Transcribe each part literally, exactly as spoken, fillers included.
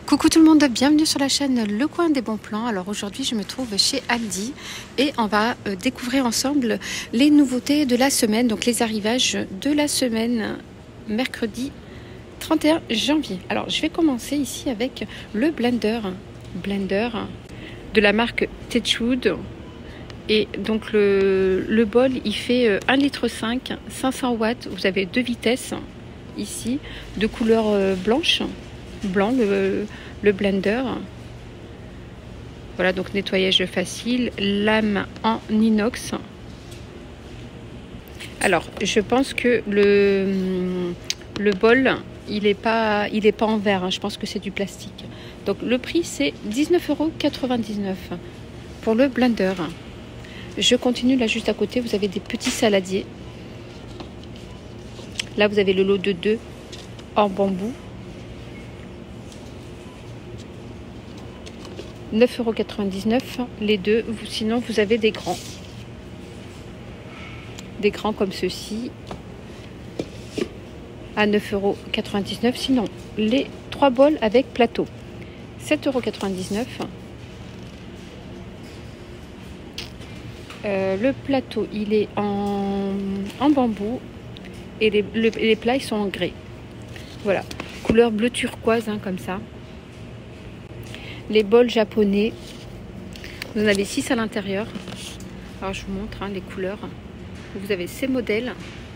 Coucou tout le monde, bienvenue sur la chaîne Le Coin des Bons Plans. Alors aujourd'hui je me trouve chez Aldi et on va euh, découvrir ensemble les nouveautés de la semaine, donc les arrivages de la semaine mercredi trente et un janvier. Alors je vais commencer ici avec le blender, blender de la marque Techwood. Et donc le, le bol il fait un litre cinq, cinq cents watts, vous avez deux vitesses ici, de couleur euh, blanche. Blanc le, le blender. Voilà, donc nettoyage facile, lame en inox. Alors je pense que le, le bol il est pas il est pas en verre, hein. Je pense que c'est du plastique. Donc le prix c'est dix-neuf euros quatre-vingt-dix-neuf pour le blender. Je continue là juste à côté, vous avez des petits saladiers. Là vous avez le lot de deux en bambou. neuf euros quatre-vingt-dix-neuf les deux, sinon vous avez des grands. Des grands comme ceci à neuf euros quatre-vingt-dix-neuf, sinon les trois bols avec plateau, sept euros quatre-vingt-dix-neuf. Euh, le plateau il est en, en bambou et les, le, les plats ils sont en grès. Voilà, couleur bleu turquoise hein, comme ça. Les bols japonais, vous en avez six à l'intérieur. Alors je vous montre hein, les couleurs. Vous avez ces modèles,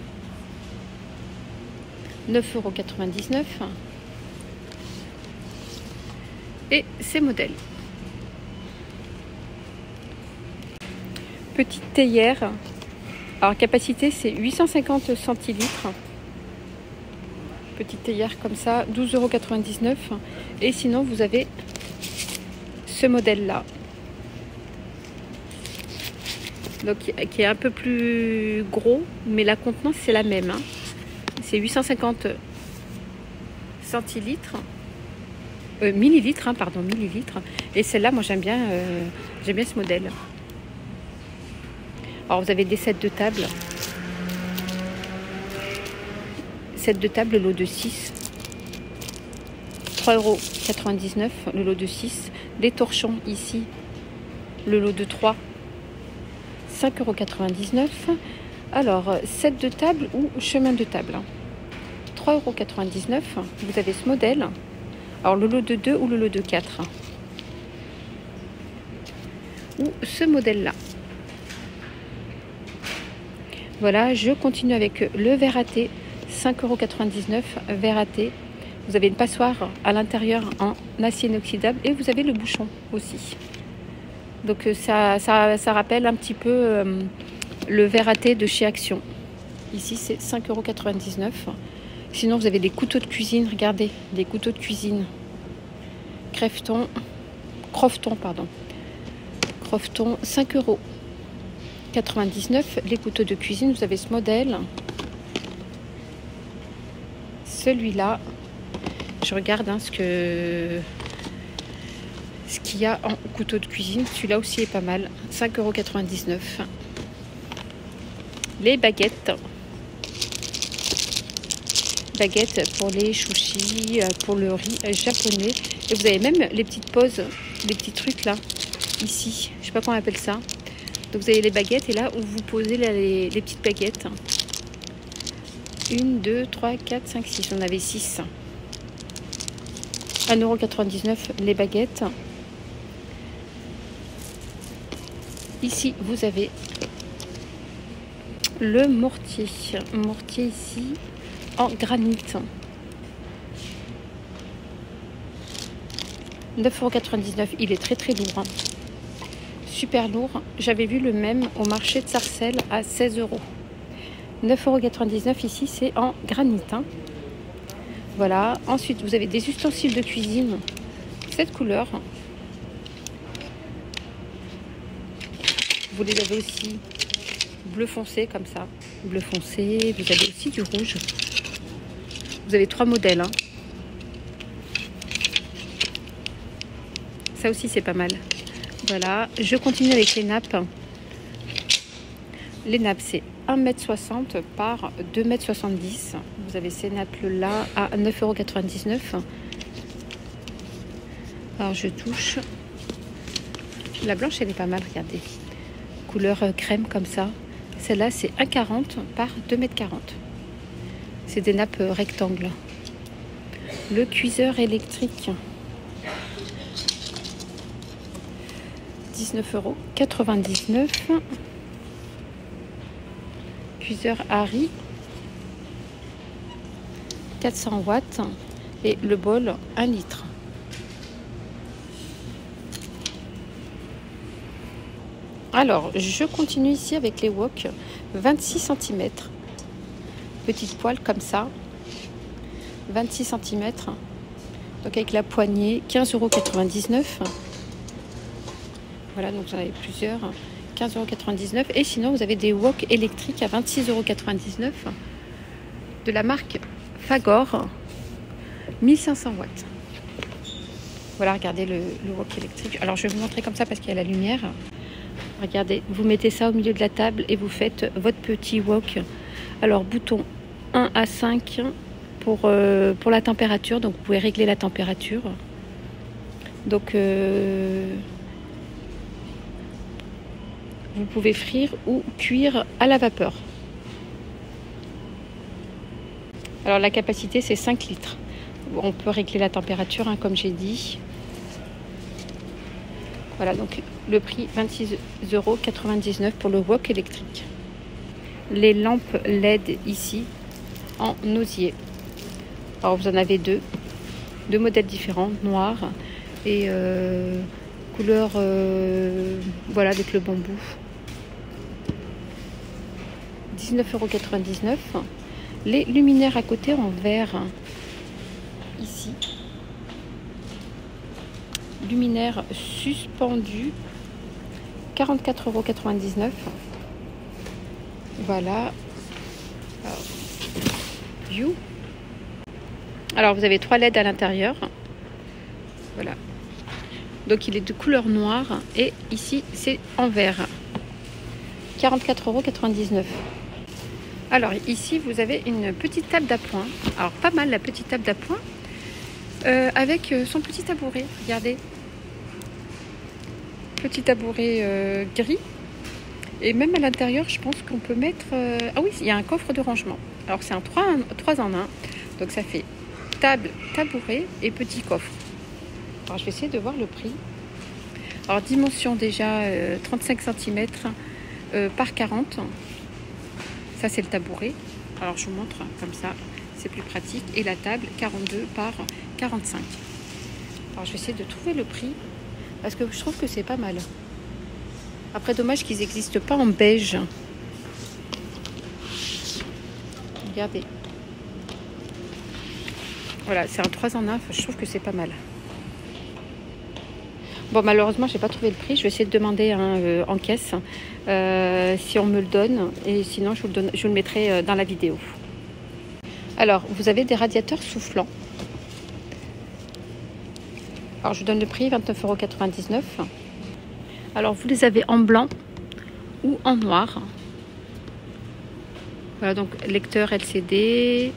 neuf euros quatre-vingt-dix-neuf, et ces modèles. Petite théière, alors capacité c'est huit cent cinquante centilitres. Petite théière comme ça, douze euros quatre-vingt-dix-neuf. Et sinon vous avez ce modèle là, donc qui est un peu plus gros, mais la contenance c'est la même hein. C'est huit cent cinquante centilitres, euh, millilitres hein, pardon millilitres. Et celle-là moi j'aime bien euh, j'aime bien ce modèle. Alors vous avez des sets de table, set de table, le lot de six, trois euros quatre-vingt-dix-neuf le lot de six. Des torchons ici, le lot de trois, cinq euros quatre-vingt-dix-neuf. Alors, set de table ou chemin de table, trois euros quatre-vingt-dix-neuf. Vous avez ce modèle. Alors, le lot de deux ou le lot de quatre. Ou ce modèle-là. Voilà, je continue avec le verre à thé, cinq euros quatre-vingt-dix-neuf, verre à thé. Vous avez une passoire à l'intérieur en acier inoxydable et vous avez le bouchon aussi. Donc ça, ça, ça rappelle un petit peu euh, le verre à thé de chez Action. Ici c'est cinq euros quatre-vingt-dix-neuf. Sinon vous avez des couteaux de cuisine, regardez, des couteaux de cuisine. Crefton, Crofton, pardon. Crofton, cinq euros quatre-vingt-dix-neuf. Les couteaux de cuisine, vous avez ce modèle. Celui-là. Je regarde hein, ce que ce qu'il y a en couteau de cuisine. Celui-là aussi est pas mal. cinq euros quatre-vingt-dix-neuf. Les baguettes. Baguettes pour les sushis, pour le riz japonais. Et vous avez même les petites pauses, les petits trucs là, ici. Je sais pas comment on appelle ça. Donc vous avez les baguettes et là où vous posez là, les, les petites baguettes. un, deux, trois, quatre, cinq, six. On avait six. un euro quatre-vingt-dix-neuf les baguettes. Ici vous avez le mortier mortier ici en granit, neuf euros quatre-vingt-dix-neuf. Il est très très lourd hein. Super lourd. J'avais vu le même au marché de Sarcelles à seize euros. neuf euros quatre-vingt-dix-neuf ici c'est en granit hein. Voilà, ensuite vous avez des ustensiles de cuisine, cette couleur. Vous les avez aussi bleu foncé comme ça, bleu foncé, vous avez aussi du rouge. Vous avez trois modèles. Hein. Ça aussi c'est pas mal. Voilà, je continue avec les nappes. Les nappes c'est un mètre soixante par deux mètres soixante-dix. Vous avez ces nappes là à neuf euros quatre-vingt-dix-neuf. Alors je touche. La blanche, elle est pas mal, regardez. Couleur crème comme ça. Celle-là, c'est un mètre quarante par deux mètres quarante. C'est des nappes rectangles. Le cuiseur électrique. dix-neuf euros quatre-vingt-dix-neuf. Cuiseur Harry. quatre cents watts. Et le bol, un litre. Alors, je continue ici avec les wok, vingt-six centimètres. Petite poêle comme ça, vingt-six centimètres. Donc avec la poignée, quinze euros quatre-vingt-dix-neuf. Voilà, donc vous en avez plusieurs, quinze euros quatre-vingt-dix-neuf. Et sinon, vous avez des wok électriques à vingt-six euros quatre-vingt-dix-neuf de la marque Fagor, mille cinq cents watts. Voilà, regardez le, le wok électrique. Alors, je vais vous montrer comme ça parce qu'il y a la lumière. Regardez, vous mettez ça au milieu de la table et vous faites votre petit wok. Alors, bouton un à cinq pour, euh, pour la température. Donc, vous pouvez régler la température. Donc, euh, vous pouvez frire ou cuire à la vapeur. Alors, la capacité, c'est cinq litres. On peut régler la température, hein, comme j'ai dit. Voilà, donc le prix vingt-six euros quatre-vingt-dix-neuf pour le wok électrique. Les lampes L E D ici en osier. Alors vous en avez deux, deux modèles différents, noir et euh, couleur, euh, voilà, avec le bambou. dix-neuf euros quatre-vingt-dix-neuf. Les luminaires à côté en verre ici. Luminaire suspendu, quarante-quatre euros quatre-vingt-dix-neuf. Voilà. Alors, view. Alors vous avez trois L E D à l'intérieur. Voilà. Donc il est de couleur noire et ici c'est en vert. quarante-quatre euros quatre-vingt-dix-neuf. Alors ici vous avez une petite table d'appoint. Alors pas mal la petite table d'appoint. Euh, avec son petit tabouret, regardez. Petit tabouret euh, gris. Et même à l'intérieur, je pense qu'on peut mettre... Euh... Ah oui, il y a un coffre de rangement. Alors c'est un trois en un. Donc ça fait table, tabouret et petit coffre. Alors je vais essayer de voir le prix. Alors dimension déjà euh, trente-cinq centimètres euh, par quarante. Ça c'est le tabouret. Alors je vous montre comme ça. C'est plus pratique. Et la table, quarante-deux par quarante-cinq. Alors, je vais essayer de trouver le prix. Parce que je trouve que c'est pas mal. Après, dommage qu'ils n'existent pas en beige. Regardez. Voilà, c'est un trois en un. Je trouve que c'est pas mal. Bon, malheureusement, je n'ai pas trouvé le prix. Je vais essayer de demander hein, euh, en caisse euh, si on me le donne. Et sinon, je vous le, donne, je vous le mettrai euh, dans la vidéo. Alors, vous avez des radiateurs soufflants. Alors, je vous donne le prix, vingt-neuf euros quatre-vingt-dix-neuf. Alors, vous les avez en blanc ou en noir. Voilà, donc lecteur L C D.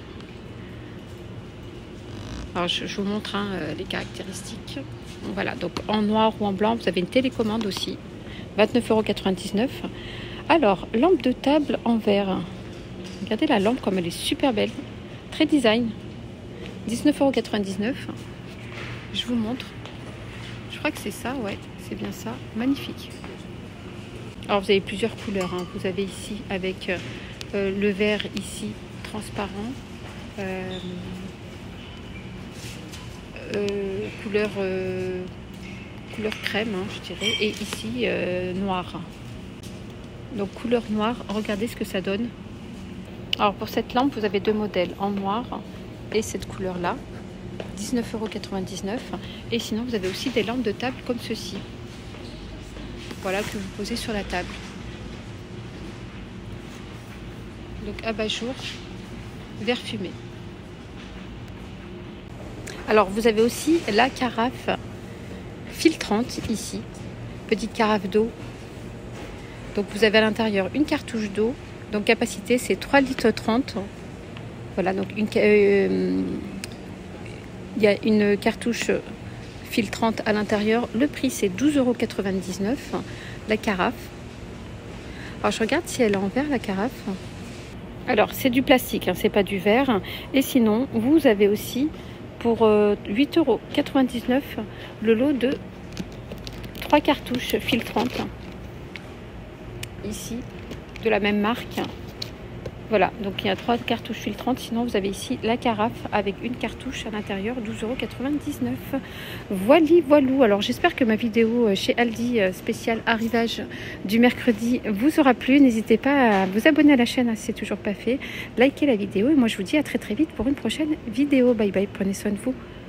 Alors, je, je vous montre hein, les caractéristiques. Voilà, donc en noir ou en blanc, vous avez une télécommande aussi. vingt-neuf euros quatre-vingt-dix-neuf. Alors, lampe de table en verre. Regardez la lampe comme elle est super belle. Très design. dix-neuf euros quatre-vingt-dix-neuf. Je vous montre. Je crois que c'est ça, ouais. C'est bien ça. Magnifique. Alors, vous avez plusieurs couleurs. Hein. Vous avez ici avec euh, le vert ici transparent. Euh, euh, couleur, euh, couleur crème, hein, je dirais. Et ici, euh, noir. Donc, couleur noire. Regardez ce que ça donne. Alors pour cette lampe, vous avez deux modèles, en noir et cette couleur-là, dix-neuf euros quatre-vingt-dix-neuf. Et sinon, vous avez aussi des lampes de table comme ceci. Voilà, que vous posez sur la table. Donc abat-jour, vert fumé. Alors vous avez aussi la carafe filtrante ici, petite carafe d'eau. Donc vous avez à l'intérieur une cartouche d'eau. Donc capacité c'est trois litres trente. Voilà, donc une, euh, il y a une cartouche fil trente à l'intérieur. Le prix c'est douze euros quatre-vingt-dix-neuf. La carafe. Alors je regarde si elle est en verre la carafe. Alors c'est du plastique, hein, c'est pas du verre. Et sinon vous avez aussi pour euh, huit euros quatre-vingt-dix-neuf le lot de trois cartouches fil trente. Ici de la même marque. Voilà, donc il y a trois cartouches fil trente. Sinon, vous avez ici la carafe avec une cartouche à l'intérieur, douze euros quatre-vingt-dix-neuf. Voili, voilou. Alors, j'espère que ma vidéo chez Aldi spéciale arrivage du mercredi vous aura plu. N'hésitez pas à vous abonner à la chaîne si ce n'est toujours pas fait. Likez la vidéo et moi, je vous dis à très très vite pour une prochaine vidéo. Bye bye, prenez soin de vous.